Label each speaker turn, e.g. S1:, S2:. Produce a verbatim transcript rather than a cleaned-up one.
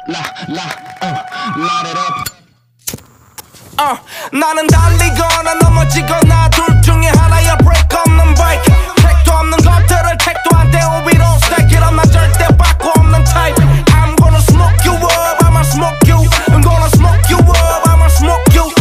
S1: 라, 라, uh, light it up.
S2: 어, 나는 달리거나 넘어지거나 둘 중에 하나야 break 없는 bike.